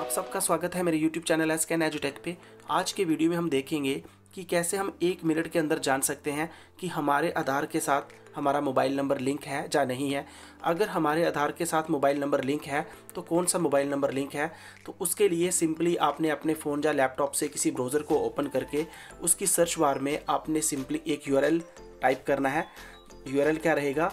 सबका स्वागत है मेरे YouTube चैनल एसकेन एजुटेक पे। आज के वीडियो में हम देखेंगे कि कैसे हम 1 मिनट के अंदर जान सकते हैं कि हमारे आधार के साथ हमारा मोबाइल नंबर लिंक है या नहीं है। अगर हमारे आधार के साथ मोबाइल नंबर लिंक है तो कौन सा मोबाइल नंबर लिंक है, तो उसके लिए सिंपली आपने अपने फ़ोन या लैपटॉप से किसी ब्राउज़र को ओपन करके उसकी सर्च बार में आपने सिंपली एक URL टाइप करना है। URL क्या रहेगा,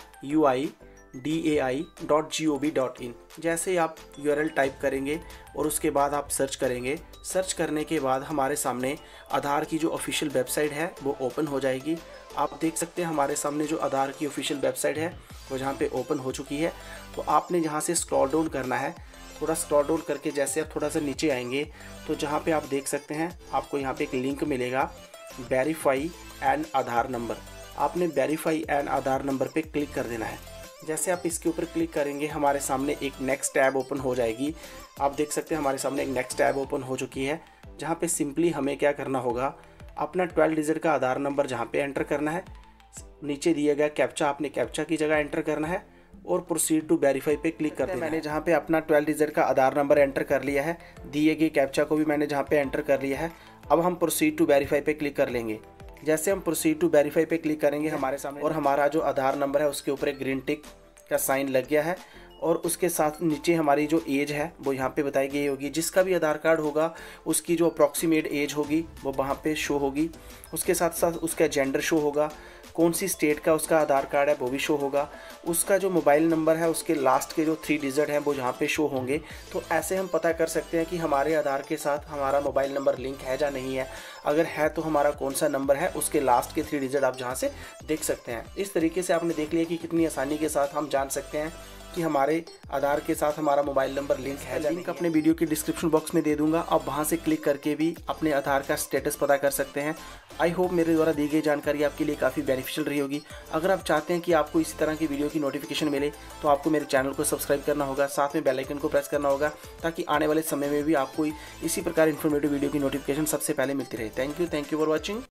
uidai.gov.in। जैसे आप URL टाइप करेंगे और उसके बाद आप सर्च करेंगे। सर्च करने के बाद हमारे सामने आधार की जो ऑफिशियल वेबसाइट है वो ओपन हो जाएगी। आप देख सकते हैं हमारे सामने जो आधार की ऑफिशियल वेबसाइट है वो जहाँ पे ओपन हो चुकी है। तो आपने यहाँ से स्क्रॉल डाउन करना है। थोड़ा स्क्रॉल डाउन करके जैसे आप थोड़ा सा नीचे आएंगे तो जहाँ पे आप देख सकते हैं आपको यहाँ पे एक लिंक मिलेगा, वेरीफाई एन आधार नंबर। आपने वेरीफाई एन आधार नंबर पे क्लिक कर देना है। जैसे आप इसके ऊपर क्लिक करेंगे हमारे सामने एक नेक्स्ट टैब ओपन हो जाएगी। आप देख सकते हैं हमारे सामने एक नेक्स्ट टैब ओपन हो चुकी है, जहाँ पे सिंपली हमें क्या करना होगा, अपना 12 डिजिट का आधार नंबर जहाँ पे एंटर करना है। नीचे दिया गया कैप्चा आपने कैप्चा की जगह एंटर करना है और प्रोसीड टू वेरीफाई पे क्लिक कर देना है। मैंने जहाँ पे अपना 12 डिजिट का आधार नंबर एंटर कर लिया है, दिए गए कैप्चा को भी मैंने जहाँ पे एंटर कर लिया है। अब हम प्रोसीड टू वेरीफाई पे क्लिक कर लेंगे। जैसे हम प्रोसीड टू वेरीफाई पे क्लिक करेंगे हमारे सामने और हमारा जो आधार नंबर है उसके ऊपर एक ग्रीन टिक का साइन लग गया है और उसके साथ नीचे हमारी जो एज है वो यहाँ पे बताई गई होगी। जिसका भी आधार कार्ड होगा उसकी जो अप्रॉक्सीमेट एज होगी वो वहाँ पे शो होगी। उसके साथ साथ उसका जेंडर शो होगा, कौन सी स्टेट का उसका आधार कार्ड है वो भी शो होगा। उसका जो मोबाइल नंबर है उसके लास्ट के जो 3 डिजिट हैं वो यहाँ पे शो होंगे। तो ऐसे हम पता कर सकते हैं कि हमारे आधार के साथ हमारा मोबाइल नंबर लिंक है या नहीं है। अगर है तो हमारा कौन सा नंबर है उसके लास्ट के 3 डिजिट आप जहाँ से देख सकते हैं। इस तरीके से आपने देख लिया कि कितनी आसानी के साथ हम जान सकते हैं कि हमारे आधार के साथ हमारा मोबाइल नंबर लिंक है। लिंक अपने वीडियो के डिस्क्रिप्शन बॉक्स में दे दूंगा, आप वहां से क्लिक करके भी अपने आधार का स्टेटस पता कर सकते हैं। आई होप मेरे द्वारा दी गई जानकारी आपके लिए काफ़ी बेनिफिशियल रही होगी। अगर आप चाहते हैं कि आपको इसी तरह की वीडियो की नोटिफिकेशन मिले तो आपको मेरे चैनल को सब्सक्राइब करना होगा, साथ में बेल आइकन को प्रेस करना होगा ताकि आने वाले समय में भी आपको इसी प्रकार इन्फॉर्मेटिव वीडियो की नोटिफिकेशन सबसे पहले मिलती रहे। Thank you for watching.